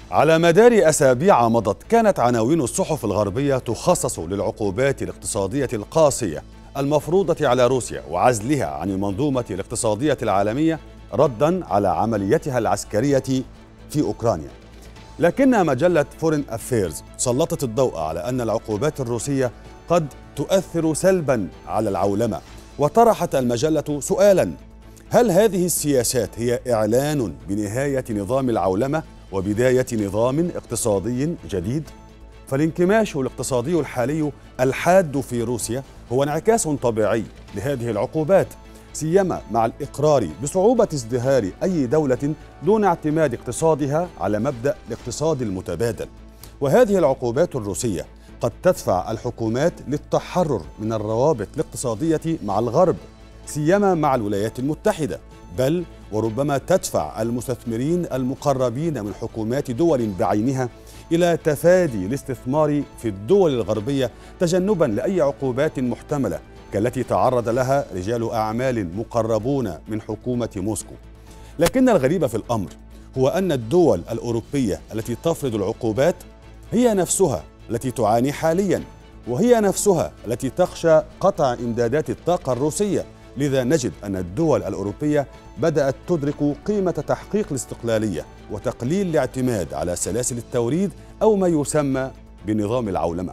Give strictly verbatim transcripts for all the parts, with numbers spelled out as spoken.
على مدار أسابيع مضت كانت عناوين الصحف الغربية تخصص للعقوبات الاقتصادية القاسية المفروضة على روسيا وعزلها عن المنظومة الاقتصادية العالمية رداً على عمليتها العسكرية في أوكرانيا. لكن مجلة فورين أفيرز سلطت الضوء على أن العقوبات الروسية قد تؤثر سلباً على العولمة، وطرحت المجلة سؤالاً: هل هذه السياسات هي إعلان بنهاية نظام العولمة وبداية نظام اقتصادي جديد؟ فالانكماش الاقتصادي الحالي الحاد في روسيا هو انعكاس طبيعي لهذه العقوبات، سيما مع الإقرار بصعوبة ازدهار أي دولة دون اعتماد اقتصادها على مبدأ الاقتصاد المتبادل. وهذه العقوبات الروسية قد تدفع الحكومات للتحرر من الروابط الاقتصادية مع الغرب، سيما مع الولايات المتحدة، بل وربما تدفع المستثمرين المقربين من حكومات دول بعينها إلى تفادي الاستثمار في الدول الغربية تجنباً لأي عقوبات محتملة كالتي تعرض لها رجال أعمال مقربون من حكومة موسكو. لكن الغريب في الأمر هو أن الدول الأوروبية التي تفرض العقوبات هي نفسها التي تعاني حالياً، وهي نفسها التي تخشى قطع إمدادات الطاقة الروسية. لذا نجد أن الدول الأوروبية بدأت تدرك قيمة تحقيق الاستقلالية وتقليل الاعتماد على سلاسل التوريد أو ما يسمى بنظام العولمة.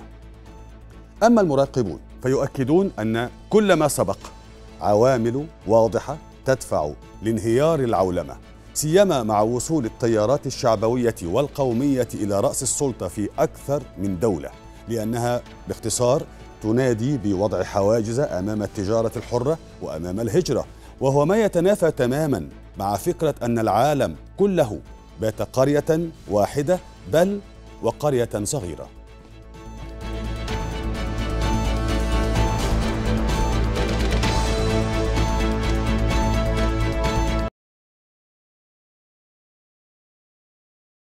أما المراقبون فيؤكدون أن كل ما سبق عوامل واضحة تدفع لانهيار العولمة، سيما مع وصول التيارات الشعبوية والقومية إلى رأس السلطة في أكثر من دولة، لأنها باختصار تنادي بوضع حواجز أمام التجارة الحرة وأمام الهجرة، وهو ما يتنافى تماماً مع فكرة أن العالم كله بات قرية واحدة بل وقرية صغيرة.